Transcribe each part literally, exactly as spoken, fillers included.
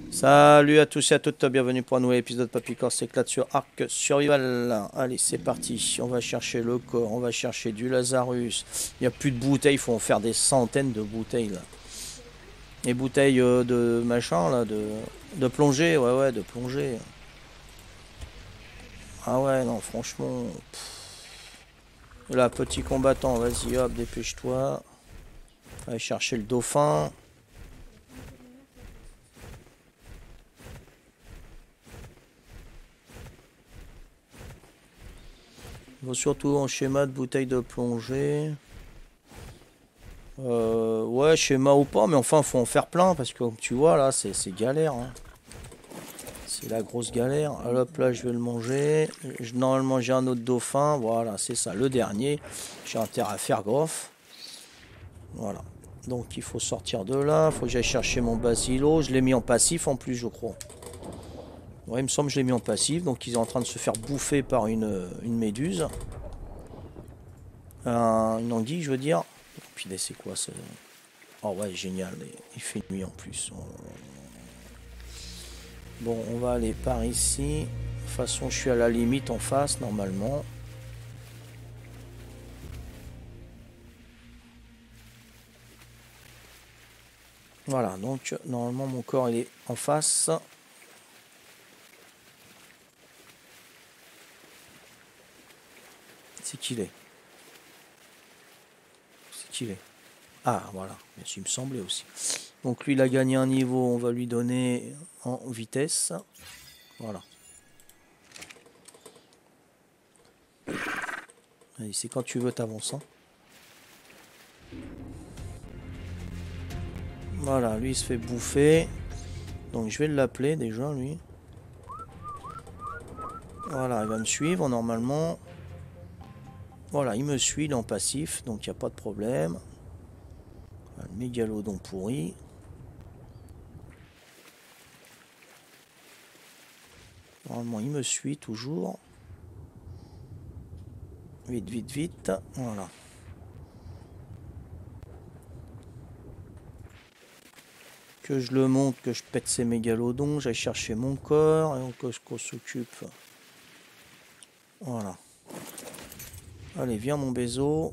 Salut à tous et à toutes, bienvenue pour un nouvel épisode Papy s'éclate sur Arc Survival. Allez, c'est parti, on va chercher le corps, on va chercher du Lazarus. Il n'y a plus de bouteilles, il faut en faire des centaines de bouteilles là. Les bouteilles euh, de machin là, de, de plongée, ouais ouais, de plongée. Ah ouais, non, franchement. Là, petit combattant, vas-y hop, dépêche-toi. Allez chercher le dauphin. Il faut surtout en schéma de bouteille de plongée. Euh, ouais, schéma ou pas, mais enfin, faut en faire plein parce que comme tu vois là, c'est galère. Hein. C'est la grosse galère. Alors, hop, là, je vais le manger. Je, normalement, j'ai un autre dauphin. Voilà, c'est ça, le dernier. J'ai intérêt à faire gaffe. Voilà. Donc, il faut sortir de là. Il faut que j'aille chercher mon basilo. Je l'ai mis en passif en plus, je crois. Ouais, il me semble que je l'ai mis en passif. Donc, ils sont en train de se faire bouffer par une, une méduse. Un, une anguille, je veux dire. Puis, c'est quoi ce... Oh ouais, génial. Il fait nuit en plus. Bon, on va aller par ici. De toute façon, je suis à la limite en face, normalement. Voilà, donc normalement mon corps il est en face. C'est qu'il est. C'est qu'il est. Ah, voilà, mais il me semblait aussi. Donc lui, il a gagné un niveau, on va lui donner en vitesse. Voilà. Allez, c'est quand tu veux, t'avances. Hein. Voilà, lui, il se fait bouffer. Donc je vais l'appeler déjà, lui. Voilà, il va me suivre normalement. Voilà, il me suit, il est en passif, donc il n'y a pas de problème. Un mégalodon pourri. Normalement, il me suit toujours. Vite, vite, vite. Voilà. Que je le monte, que je pète ces mégalodons. J'aille chercher mon corps. Et qu'on qu'on s'occupe. Voilà. Allez, viens mon bézo.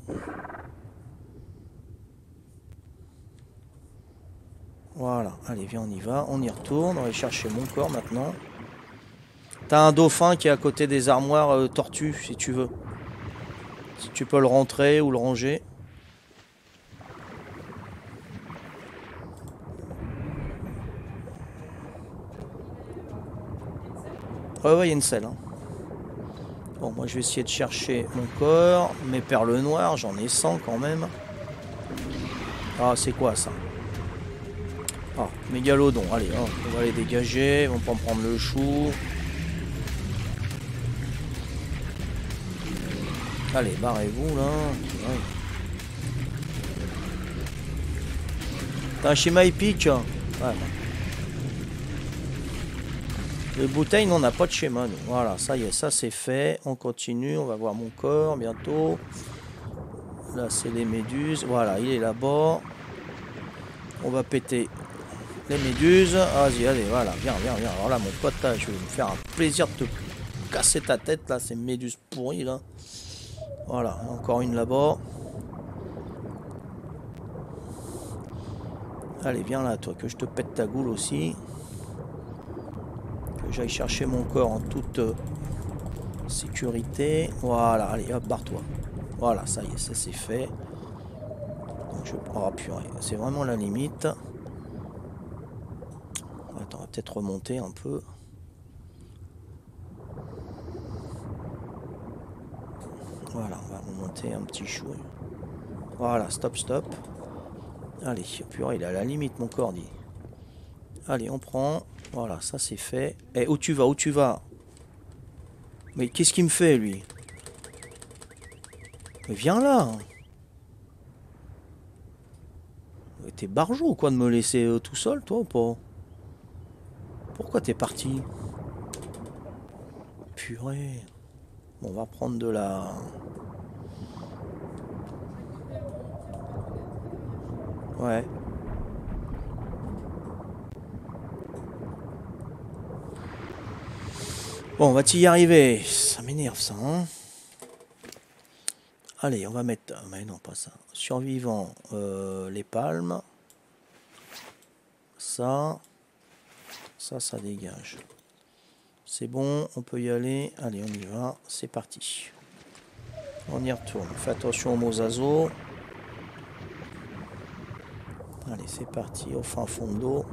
Voilà. Allez, viens, on y va. On y retourne. On va aller chercher mon corps maintenant. T'as un dauphin qui est à côté des armoires euh, tortues, si tu veux. Si tu peux le rentrer ou le ranger. Ouais, ouais, il y a une selle. Hein. Bon, moi, je vais essayer de chercher mon corps. Mes perles noires, j'en ai cent quand même. Ah, c'est quoi ça? Ah, mégalodon. Allez, hein, on va les dégager. Ils vont pas me prendre le chou. Allez, barrez-vous là. Ouais. T'as un schéma épique. Ouais. Les bouteilles, non, on n'a pas de schéma. Nous. Voilà, ça y est, ça c'est fait. On continue, on va voir mon corps bientôt. Là, c'est les méduses. Voilà, il est là-bas. On va péter les méduses. Vas-y, allez, voilà, viens, viens, viens. Alors là, mon pote, là, je vais me faire un plaisir de te casser ta tête, là, ces méduses pourries, là. Voilà, encore une là-bas. Allez, viens là, toi, que je te pète ta goule aussi. Que j'aille chercher mon corps en toute sécurité. Voilà, allez, hop, barre-toi. Voilà, ça y est, ça c'est fait. Donc je... Oh purée, c'est vraiment la limite. Attends, on va peut-être remonter un peu. Voilà, on va remonter un petit chou. Voilà, stop, stop. Allez, purée, il est à la limite, mon cordi. Allez, on prend. Voilà, ça c'est fait. Eh, où tu vas, où tu vas? Mais qu'est-ce qu'il me fait, lui? Mais viens là. T'es barjot ou quoi de me laisser euh, tout seul, toi, ou pas? Pourquoi t'es parti? Purée. Bon, on va prendre de la... Ouais. Bon, on va-t-y y arriver? Ça m'énerve ça, hein. Allez, on va mettre... Mais non, pas ça. Survivant, euh, les palmes. Ça. Ça, ça dégage. C'est bon, on peut y aller. Allez, on y va. C'est parti. On y retourne. Fais attention aux mosasos. Allez, c'est parti. Au fin fond de l'eau.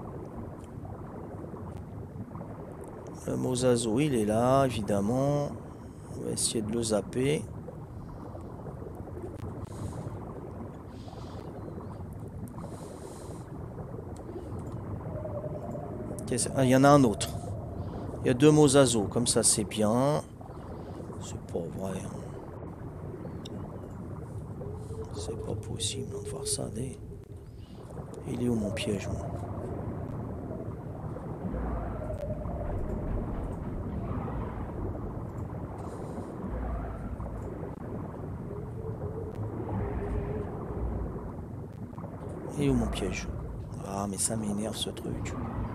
Le mosaso, il est là, évidemment. On va essayer de le zapper. Il y en a un autre. Il y a deux mosasos, comme ça c'est bien. C'est pas vrai. Hein. C'est pas possible de voir ça. Des... Il est où mon piège, moi? Il est où mon piège? Ah, mais ça m'énerve ce truc.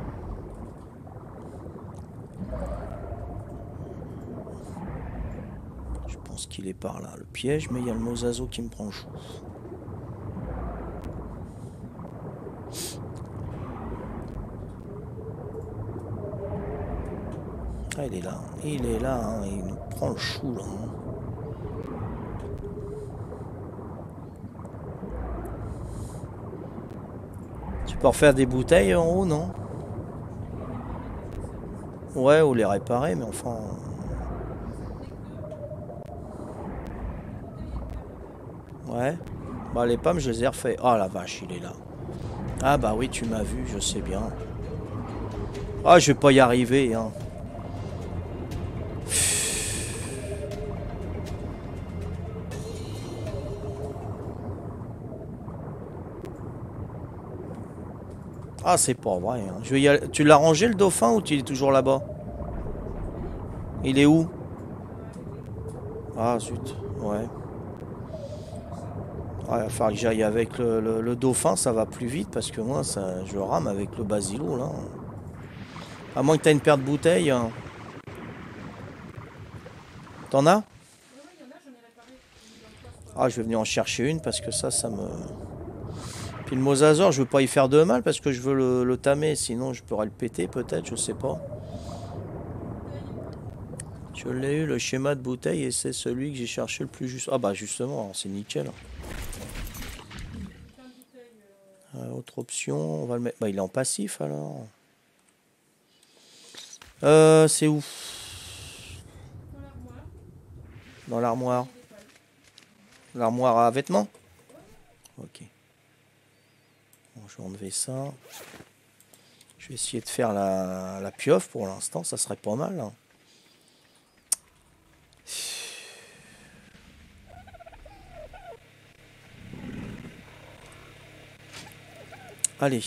Je pense qu'il est par là, le piège, mais il y a le mosaso qui me prend le chou. Ah, il est là, il est là, hein, il nous prend le chou là. Hein. Tu peux refaire des bouteilles en haut, non? Ouais, ou les réparer, mais enfin... Ouais. Bah les pommes, je les ai refait. Oh la vache, il est là. Ah bah oui, tu m'as vu, je sais bien. Ah, je vais pas y arriver, hein. Ah, c'est pas vrai. Hein. Je vais y aller. Tu l'as rangé le dauphin ou tu es toujours là-bas? Il est où? Ah zut, ouais. Ah, il va falloir que j'aille avec le, le, le dauphin, ça va plus vite parce que moi, ça, je rame avec le basilo là. À moins que tu aies une paire de bouteilles. Hein. T'en as? Ah, je vais venir en chercher une parce que ça, ça me... Puis le mosasaur, je veux pas y faire de mal parce que je veux le, le tamer, sinon je pourrais le péter peut-être, je sais pas. Je l'ai eu, le schéma de bouteille, et c'est celui que j'ai cherché le plus juste. Ah bah justement, c'est nickel. Euh, autre option, on va le mettre... Bah il est en passif alors. Euh, c'est où? Dans l'armoire. L'armoire à vêtements? Ok. Bon, je vais enlever ça. Je vais essayer de faire la, la pieuvre pour l'instant, ça serait pas mal. Hein. Allez.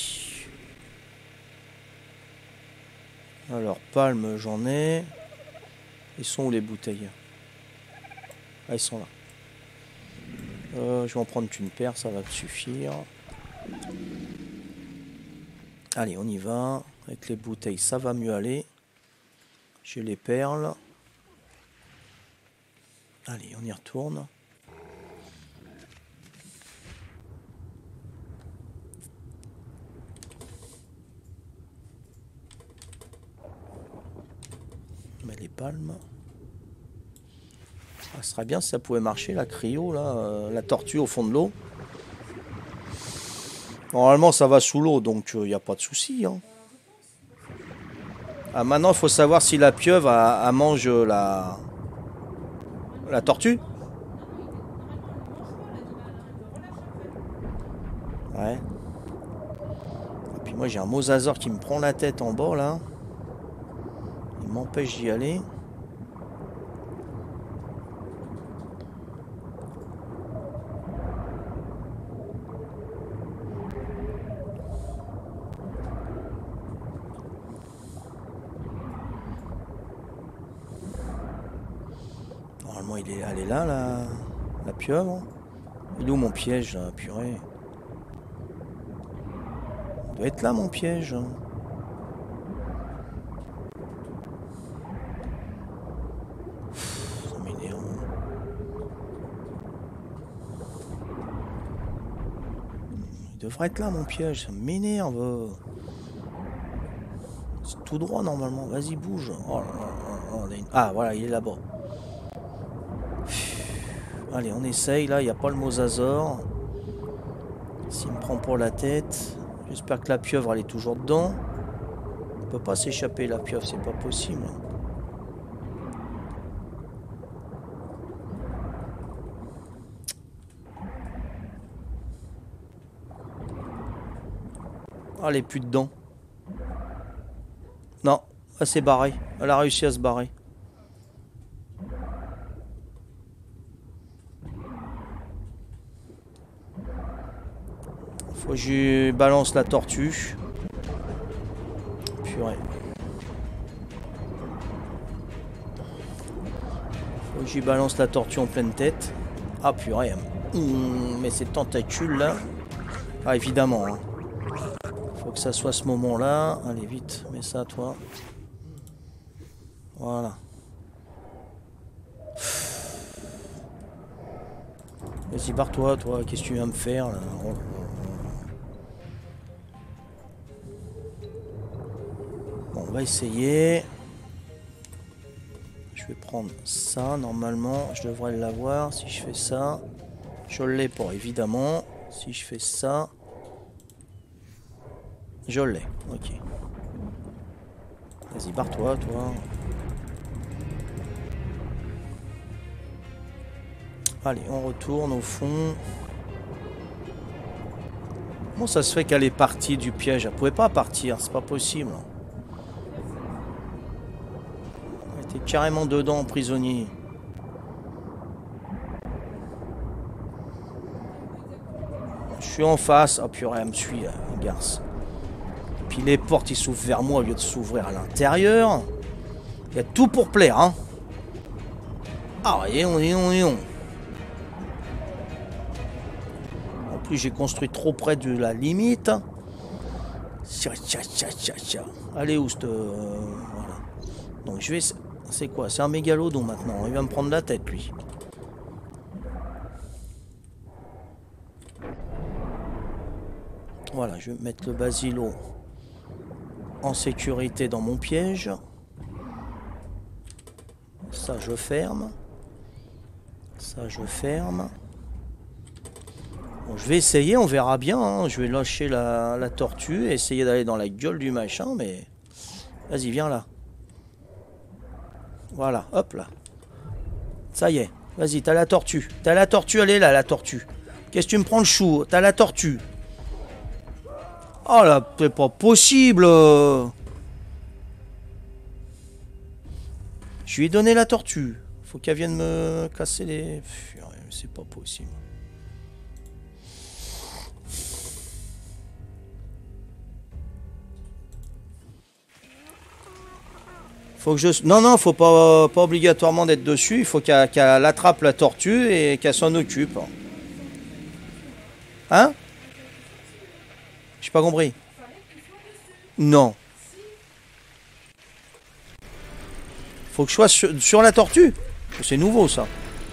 Alors, palme, j'en ai. Ils sont où les bouteilles? Ah, ils sont là. Euh, je vais en prendre qu'une paire, ça va me suffire. Allez, on y va. Avec les bouteilles, ça va mieux aller. J'ai les perles. Allez, on y retourne. On met les palmes. Ça serait bien si ça pouvait marcher, la cryo, là, euh, la tortue au fond de l'eau. Normalement, ça va sous l'eau, donc il euh, n'y a pas de souci. Hein. Ah, maintenant, il faut savoir si la pieuvre a, a mange la, la tortue. Ouais. Et puis moi, j'ai un mosasaur qui me prend la tête en bas, là. Il m'empêche d'y aller. Normalement, il est, elle est là, la, la pieuvre. Il est où mon piège, là, purée? Il doit être là, mon piège. devrait être là mon piège, ça m'énerve. C'est tout droit normalement, vas-y bouge. Oh là là là là. Ah voilà, il est là-bas. Allez, on essaye, là, il n'y a pas le mosasaure. S'il me prend pour la tête. J'espère que la pieuvre, elle est toujours dedans. On peut pas s'échapper, la pieuvre, c'est pas possible. Ah, elle est plus dedans. Non, elle s'est barrée. Elle a réussi à se barrer. Faut que je balance la tortue. Purée. Faut que j'y balance la tortue en pleine tête. Ah purée. Mmh, mais ces tentacules là. Ah évidemment. Hein. Faut que ça soit ce moment là. Allez vite, mets ça toi. Voilà. Vas-y barre-toi toi. Qu'est-ce que tu viens me faire là? Oh. Bon, on va essayer. Je vais prendre ça. Normalement, je devrais l'avoir. Si je fais ça, je l'ai pas, évidemment. Si je fais ça, je l'ai. Ok. Vas-y, barre-toi, toi. Allez, on retourne au fond. Comment ça se fait qu'elle est partie du piège? Elle pouvait pas partir, c'est pas possible. Elle était carrément dedans, prisonnier. Je suis en face. Oh purée, elle me suit, la garce. Puis les portes, ils s'ouvrent vers moi au lieu de s'ouvrir à l'intérieur. Il y a tout pour plaire, hein. Ah, et on, et on, et on. En plus, j'ai construit trop près de la limite. Tcha, tcha, tcha, tcha, tcha. Allez, où cette... Euh, voilà. Donc, je vais... C'est quoi? C'est un mégalodon maintenant. Il va me prendre la tête, lui. Voilà, je vais mettre le basilo en sécurité dans mon piège. Ça, je ferme. Ça, je ferme. Bon, je vais essayer, on verra bien. Hein. Je vais lâcher la, la tortue et essayer d'aller dans la gueule du machin, mais... Vas-y, viens là. Voilà, hop là. Ça y est. Vas-y, t'as la tortue. T'as la tortue, elle est là, la tortue. Qu'est-ce que tu me prends le chou? T'as la tortue. Oh là, c'est pas possible. Je lui ai donné la tortue. Faut qu'elle vienne me casser les... C'est pas possible. Faut que je... Non, non, faut pas, pas obligatoirement d'être dessus. Il faut qu'elle qu'elle attrape la tortue et qu'elle s'en occupe. Hein? J'ai pas compris. Non. Faut que je sois sur, sur la tortue. C'est nouveau, ça.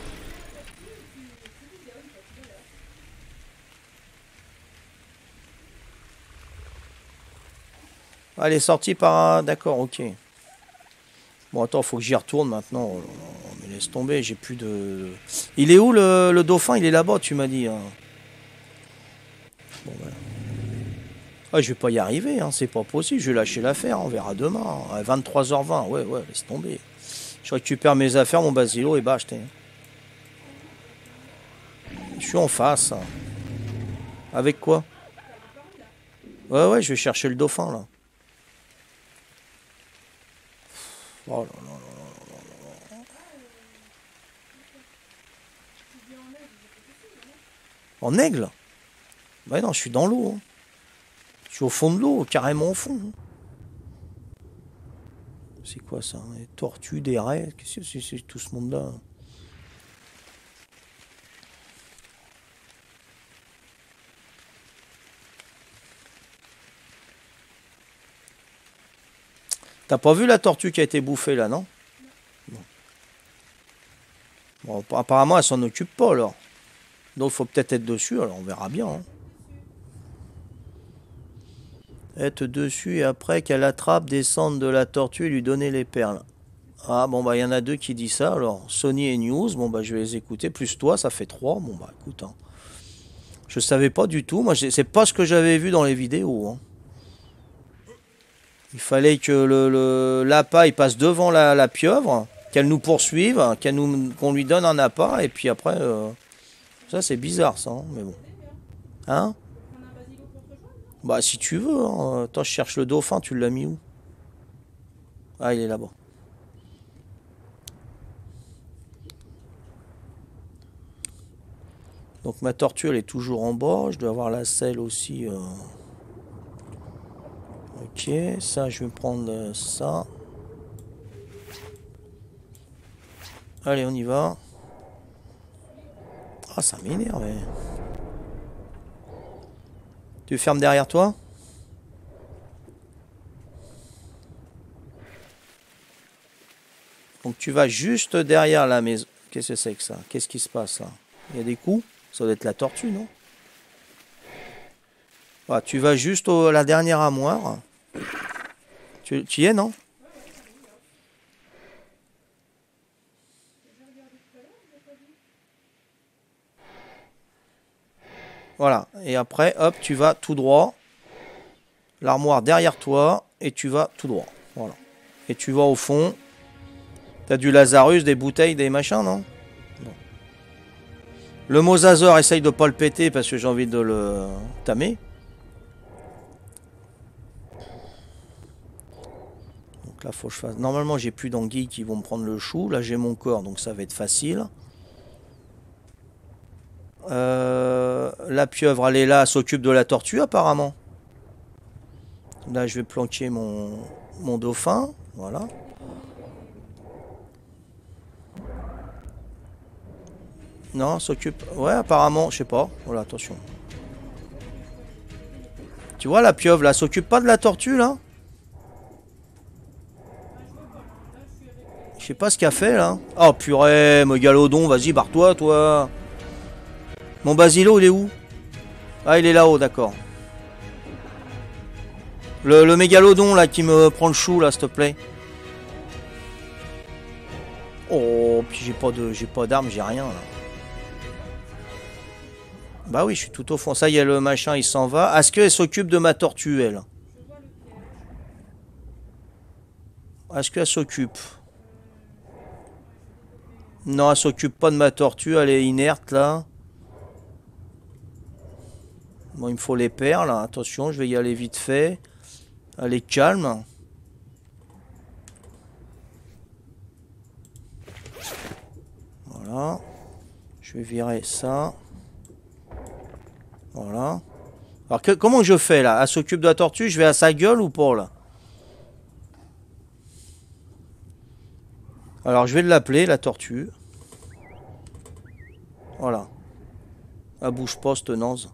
Elle est sortie par... D'accord, ok. Bon, attends, faut que j'y retourne maintenant. Oh, mais laisse tomber, j'ai plus de... Il est où, le, le dauphin? Il est là-bas, tu m'as dit. Hein. Bon, ben... Ah, je vais pas y arriver, hein. C'est pas possible. Je vais lâcher l'affaire, on verra demain. À vingt-trois heures vingt, ouais, ouais, laisse tomber. Je récupère mes affaires, mon basilo, et bah, acheter. Je suis en face. Hein. Avec quoi? Ouais, ouais, je vais chercher le dauphin, là. Oh là là là là là. En aigle? Bah non, je suis dans l'eau. Hein. Je suis au fond de l'eau, carrément au fond. Hein. C'est quoi ça? Des tortues, des raies? Qu'est-ce que c'est tout ce monde-là? T'as pas vu la tortue qui a été bouffée là, non? Bon. Bon, apparemment, elle s'en occupe pas alors. Donc, il faut peut-être être dessus, alors on verra bien. Hein. Être dessus et après qu'elle attrape, descendre de la tortue et lui donner les perles. Ah bon bah il y en a deux qui disent ça. Alors Sony et News, bon bah je vais les écouter. Plus toi, ça fait trois. Bon bah écoute, hein. Je savais pas du tout. Moi c'est pas ce que j'avais vu dans les vidéos. Hein. Il fallait que le, le l'appât il passe devant la, la pieuvre, qu'elle nous poursuive, qu'elle nous, qu'on lui donne un appât et puis après, euh, ça c'est bizarre ça. Hein, mais bon. Hein? Bah si tu veux, hein. Attends, je cherche le dauphin, tu l'as mis où? Ah, il est là-bas. Donc ma tortue, elle est toujours en bas. Je dois avoir la selle aussi. Euh... Ok, ça, je vais prendre ça. Allez, on y va. Ah, ça m'énerve. Tu fermes derrière toi? Donc tu vas juste derrière la maison. Qu'est-ce que c'est que ça? Qu'est-ce qui se passe là? Il y a des coups? Ça doit être la tortue, non? Ah, tu vas juste à la dernière armoire. Tu, tu y es, non? Voilà. Et après, hop, tu vas tout droit. L'armoire derrière toi. Et tu vas tout droit. Voilà. Et tu vas au fond. T'as du Lazarus, des bouteilles, des machins, non? Non. Le mosasaure, essaye de pas le péter parce que j'ai envie de le tamer. Donc là, faut que je fasse... Normalement, j'ai plus d'anguilles qui vont me prendre le chou. Là, j'ai mon corps, donc ça va être facile. Euh, la pieuvre, elle est là, elle s'occupe de la tortue, apparemment. Là, je vais planquer mon, mon dauphin. Voilà. Non, s'occupe... Ouais, apparemment, je sais pas. Voilà, attention. Tu vois, la pieuvre, là, s'occupe pas de la tortue, là? Je sais pas ce qu'elle fait, là. Oh, purée, mégalodon, vas-y, barre-toi, toi. Mon basilo, il est où? Ah, il est là-haut, d'accord. Le, le mégalodon, là, qui me prend le chou, là, s'il te plaît. Oh, puis j'ai pas de, j'ai pas d'armes, j'ai rien, là. Bah oui, je suis tout au fond. Ça y est, le machin, il s'en va. Est-ce qu'elle s'occupe de ma tortue, elle? Est-ce qu'elle s'occupe? Non, elle s'occupe pas de ma tortue. Elle est inerte, là. Bon, il me faut les perles. Attention, je vais y aller vite fait. Elle est calme. Voilà. Je vais virer ça. Voilà. Alors, que, comment je fais, là? Elle s'occupe de la tortue, je vais à sa gueule ou pas, là? Alors, je vais l'appeler, la tortue. Voilà. Elle bouge pas, cette naze.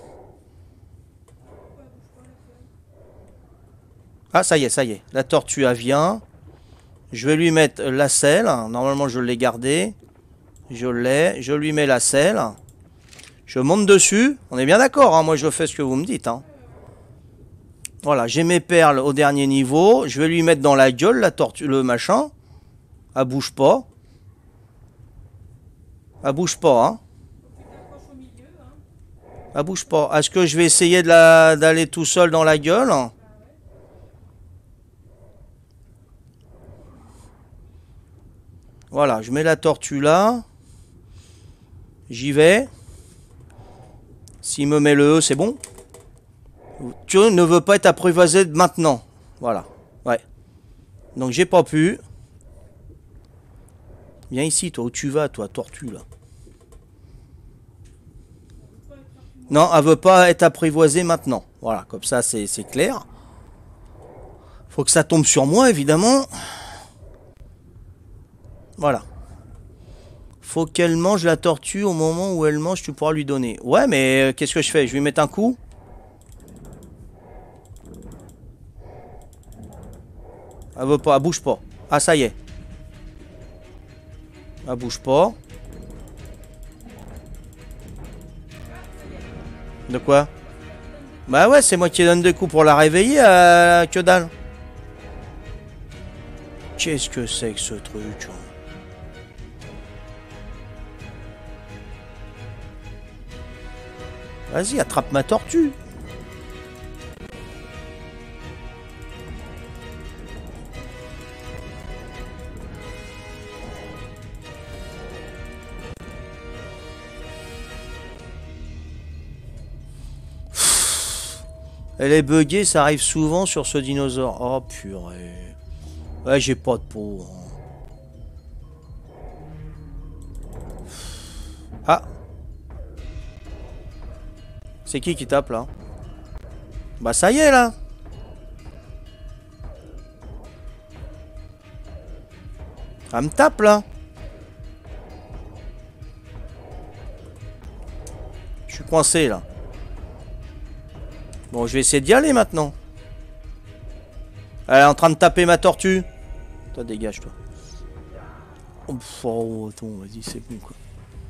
Ah, ça y est, ça y est. La tortue, elle vient. Je vais lui mettre la selle. Normalement, je l'ai gardée. Je l'ai. Je lui mets la selle. Je monte dessus. On est bien d'accord, hein? Moi, je fais ce que vous me dites. Hein? Voilà, j'ai mes perles au dernier niveau. Je vais lui mettre dans la gueule la tortue, le machin. Elle bouge pas. Elle bouge pas, hein? Elle bouge pas. Est-ce que je vais essayer de la, d'aller tout seul dans la gueule? Voilà, je mets la tortue là. J'y vais. S'il me met le E, c'est bon. Tu ne veux pas être apprivoisé maintenant. Voilà. Ouais. Donc j'ai pas pu. Viens ici, toi, où tu vas, toi, tortue, là. Non, elle veut pas être apprivoisée maintenant. Voilà, comme ça, c'est clair. Faut que ça tombe sur moi, évidemment. Voilà. Faut qu'elle mange la tortue au moment où elle mange, tu pourras lui donner. Ouais, mais euh, qu'est-ce que je fais? Je vais lui mettre un coup? Elle veut pas, elle bouge pas. Ah, ça y est. Elle bouge pas. De quoi? Bah ouais, c'est moi qui donne deux coups pour la réveiller, euh, que dalle. Qu'est-ce que c'est que ce truc? Vas-y, attrape ma tortue. Elle est buggée, ça arrive souvent sur ce dinosaure. Oh purée. Ouais, j'ai pas de peau. Ah. C'est qui qui tape là? Bah ça y est là. Elle me tape là. Je suis coincé là. Bon, je vais essayer d'y aller maintenant. Elle est en train de taper ma tortue. Toi, dégage, toi. Oh, oh attends, vas-y, c'est bon, quoi.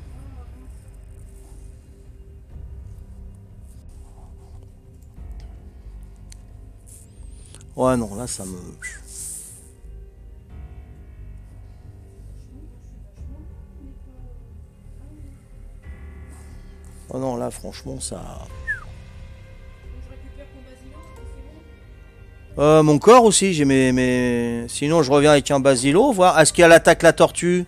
Ouais, non, là, ça me... Oh non, là, franchement, ça... Euh, mon corps aussi, j'ai mes, mes... Sinon, je reviens avec un basilo, voir. Est-ce qu'elle attaque la tortue?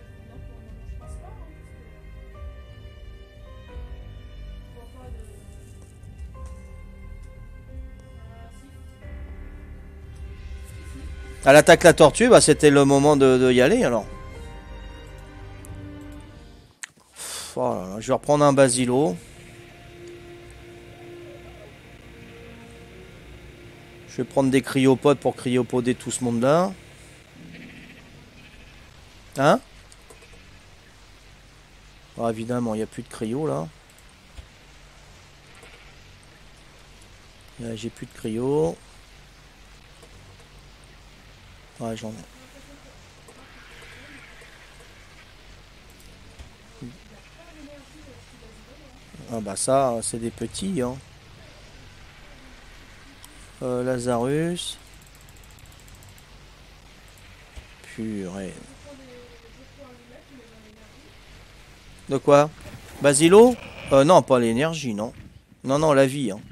Elle attaque la tortue, bah c'était le moment de, de y aller, alors. Oh là là, je vais reprendre un basilo. Je vais prendre des cryopodes pour cryopoder tout ce monde-là. Hein? Ah, évidemment, il n'y a plus de cryo, là. là J'ai plus de cryo. Ouais, j'en ai. Ah bah ça, c'est des petits, hein. Euh, Lazarus. Purée. De quoi? Basilo? Euh, non, pas l'énergie, non. Non, non, la vie, hein.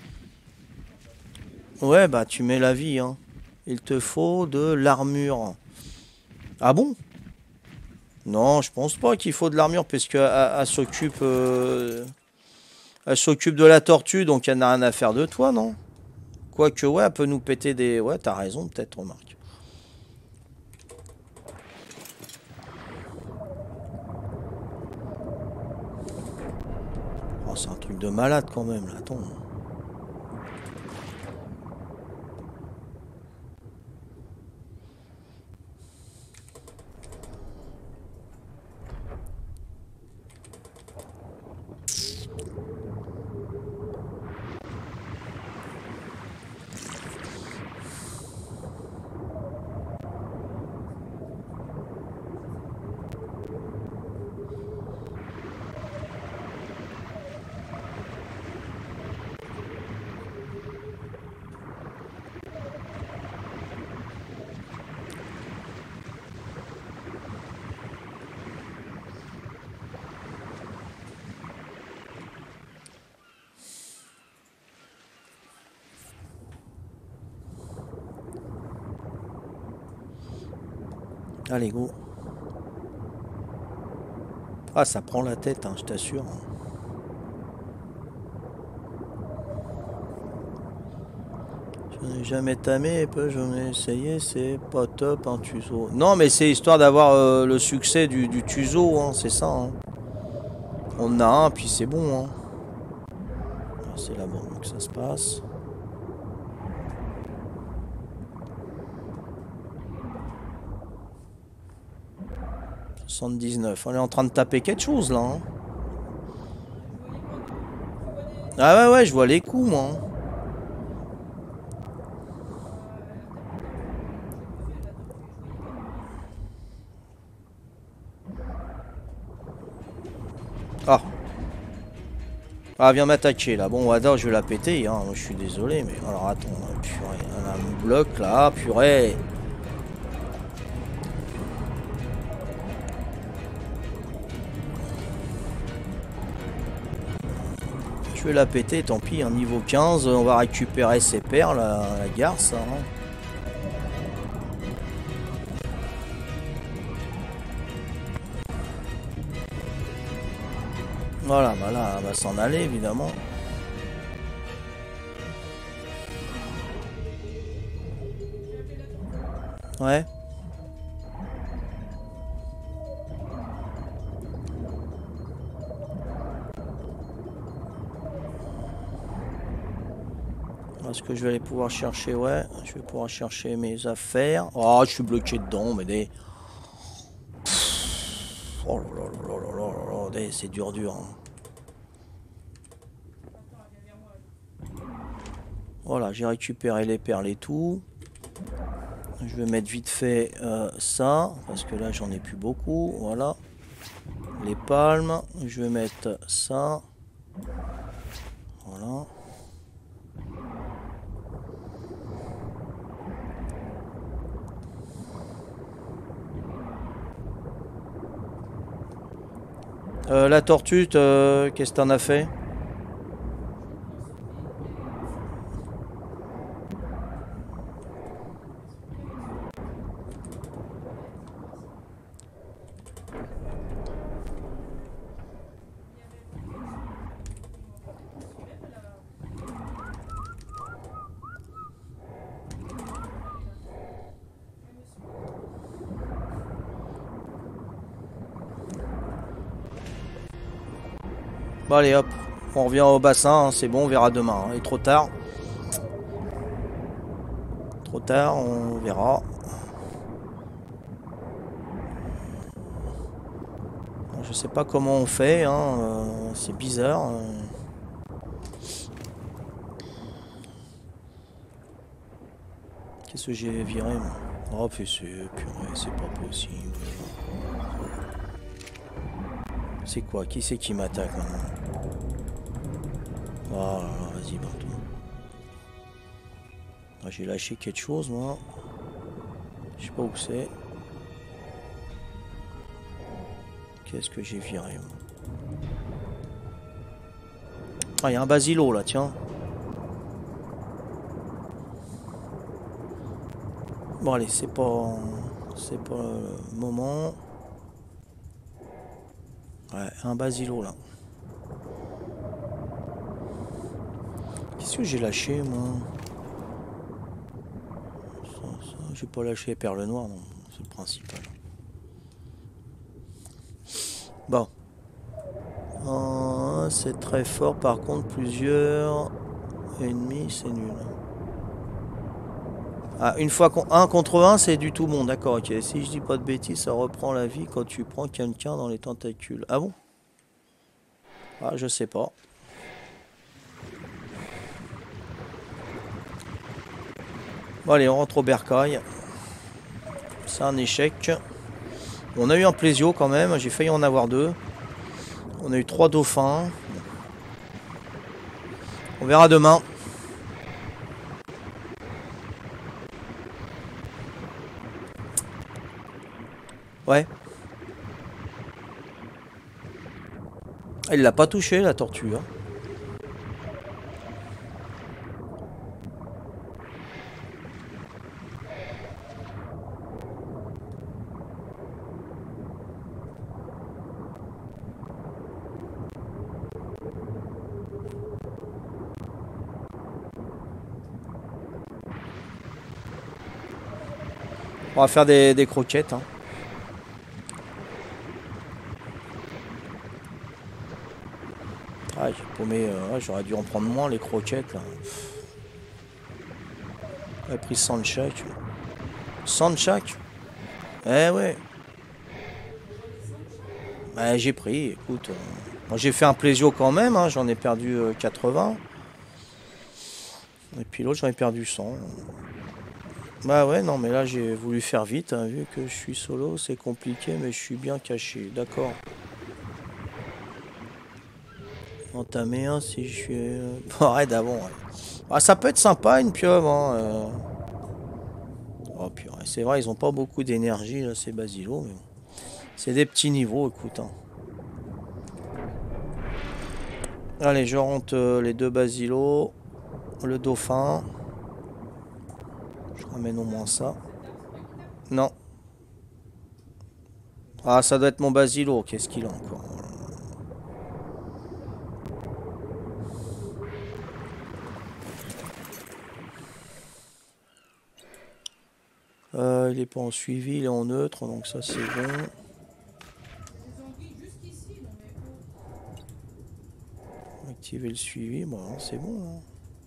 Ouais, bah tu mets la vie, hein. Il te faut de l'armure. Ah bon? Non, je pense pas qu'il faut de l'armure, puisque elle s'occupe... Euh, elle s'occupe de la tortue, donc elle n'a rien à faire de toi, non? Quoique, ouais, elle peut nous péter des... Ouais, t'as raison, peut-être, remarque. Oh, c'est un truc de malade, quand même, là. Attends. Allez, go. Ah, ça prend la tête, hein, je t'assure. Je n'ai jamais tamé, peu j'en ai essayé, c'est pas top un tuzo. Non, mais c'est histoire d'avoir euh, le succès du, du tuzo, hein, c'est ça. Hein. On en a un, puis c'est bon. Hein. C'est là-bas que ça se passe. soixante-dix-neuf. On est en train de taper quelque chose là. Hein. Ah ouais, ouais, je vois les coups, moi. Ah. Ah, viens m'attaquer là. Bon, Wada, je vais la péter. Hein. Je suis désolé, mais alors attends. Purée, elle a un bloc là. Purée. Je vais la péter, tant pis. Hein. Niveau quinze, on va récupérer ses perles. La, la garce. Hein. Voilà, bah là, elle va s'en aller évidemment. Ouais. Est-ce que je vais aller pouvoir chercher? Ouais, je vais pouvoir chercher mes affaires. Oh, je suis bloqué dedans, mais des... Oh là là là là là là là, c'est dur dur. Hein. Voilà, j'ai récupéré les perles et tout. Je vais mettre vite fait euh, ça, parce que là j'en ai plus beaucoup. Voilà. Les palmes. Je vais mettre ça. Voilà. Euh, la tortue, euh, qu'est-ce que t'en as fait? Bon allez hop, on revient au bassin, hein, c'est bon, on verra demain. Hein. Il est trop tard. Trop tard, on verra. Je sais pas comment on fait, hein, euh, c'est bizarre. Euh. Qu'est-ce que j'ai viré moi? Oh fais c'est purée, c'est pas possible. C'est quoi? Qui c'est qui m'attaque maintenant? Oh là là, vas-y, partout. Ah, j'ai lâché quelque chose, moi. Je sais pas où c'est. Qu'est-ce que j'ai viré, moi? Ah, il y a un basilo, là, tiens. Bon, allez, c'est pas... C'est pas le moment. Ouais, un basilo, là. Qu'est-ce que j'ai lâché, moi? J'ai pas lâché les perles noires, non. C'est le principal. Bon. Oh, c'est très fort, par contre, plusieurs ennemis, c'est nul. Ah, une fois qu'on un contre un, c'est du tout bon, d'accord, ok. Si je dis pas de bêtises, ça reprend la vie quand tu prends quelqu'un dans les tentacules. Ah bon? Ah, je sais pas. Bon, allez, on rentre au bercail. C'est un échec. On a eu un plaisio quand même, j'ai failli en avoir deux. On a eu trois dauphins. On verra demain. Ouais. Elle l'a pas touché la tortue. Hein. On va faire des, des croquettes. Hein. Ah, j'ai paumé. Euh, J'aurais dû en prendre moins les croquettes. Là. J'ai pris cent de chaque. cent de chaque. Eh ouais. Bah, j'ai pris, écoute. Euh, bon, j'ai fait un plaisio quand même. Hein, J'en ai perdu euh, quatre-vingts. Et puis l'autre, j'en ai perdu cent. Bah ouais, non, mais là, j'ai voulu faire vite. Hein, vu que je suis solo, c'est compliqué, mais je suis bien caché. D'accord. Entamer un si je suis... Euh... Pareil d'avant. Ouais. Ah, ça peut être sympa une pieuvre. Hein, euh... Oh purée, c'est vrai, ils ont pas beaucoup d'énergie là, ces basilos. Mais bon. C'est des petits niveaux, écoute. Hein. Allez, je rentre euh, les deux basilos. Le dauphin. Je ramène au moins ça. Non. Ah, ça doit être mon basilo. Qu'est-ce qu'il a encore? Euh, il est pas en suivi, il est en neutre, donc ça c'est bon. Activer le suivi, bon, c'est bon. Hein.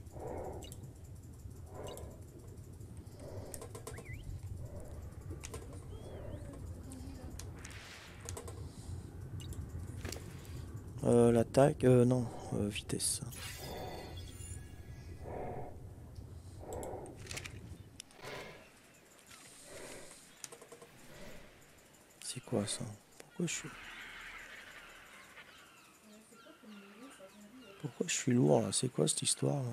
Euh, L'attaque, euh, non, euh, vitesse. C'est quoi ça? Pourquoi je suis... Pourquoi je suis lourd là? C'est quoi cette histoire là?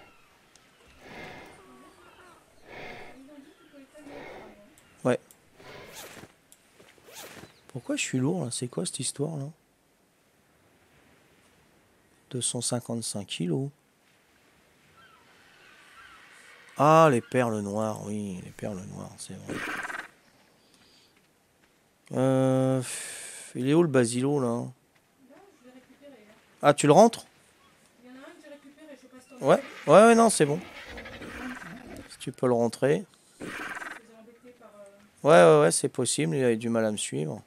Ouais. Pourquoi je suis lourd là? C'est quoi cette histoire là? deux cent cinquante-cinq kilos. Ah, les perles noires, oui, les perles noires, c'est vrai. Euh, il est où le basilo là? Ah, tu le rentres? Ouais, ouais, ouais, non, c'est bon. Si tu peux le rentrer. Ouais, ouais, ouais, c'est possible, il avait du mal à me suivre.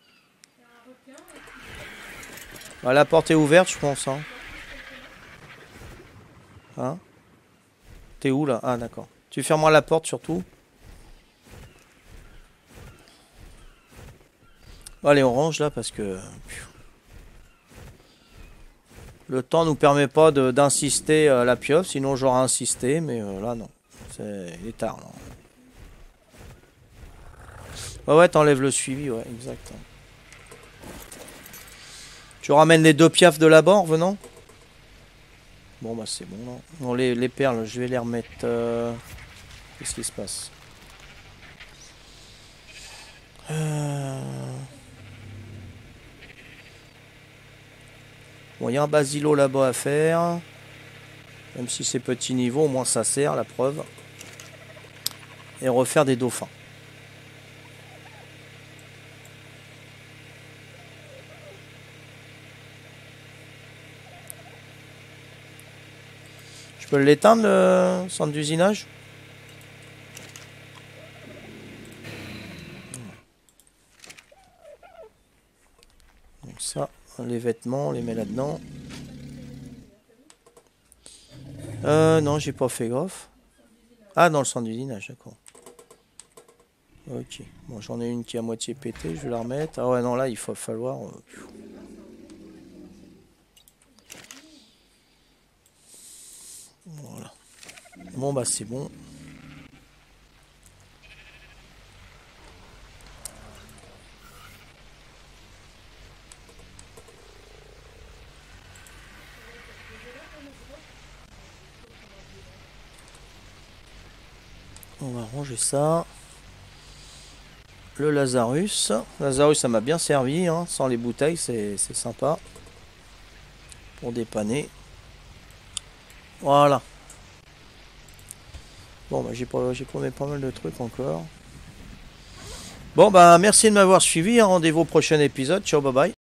Ah, la porte est ouverte, je pense. Hein, hein? T'es où là? Ah, d'accord. Tu fermes-moi la porte surtout. Allez, on range là parce que... Le temps nous permet pas d'insister à la pieuvre, sinon j'aurais insisté, mais euh, là non. Il est tard là. Ouais, ouais, t'enlèves le suivi, ouais, exact. Tu ramènes les deux piafs de là-bas en revenant? Bon, bah c'est bon là. Bon, les, les perles, je vais les remettre. Euh... Qu'est-ce qui se passe? euh... Bon, il y a un basilo là-bas à faire. Même si c'est petit niveau, au moins ça sert, la preuve. Et refaire des dauphins. Je peux l'éteindre, le centre d'usinage? Donc ça, les vêtements, on les met là-dedans. Euh, non, j'ai pas fait gaffe. Ah, dans le centre d'usinage, d'accord. Ok. Bon, j'en ai une qui est à moitié pétée, je vais la remettre. Ah ouais, non, là, il va falloir... Euh... Voilà. Bon, bah, c'est bon. On va ranger ça. Le Lazarus. Lazarus, ça m'a bien servi. Hein. Sans les bouteilles, c'est sympa. Pour dépanner. Voilà. Bon, bah, j'ai pas, j'ai promis pas mal de trucs encore. Bon, bah, merci de m'avoir suivi. Rendez-vous au prochain épisode. Ciao, bye bye.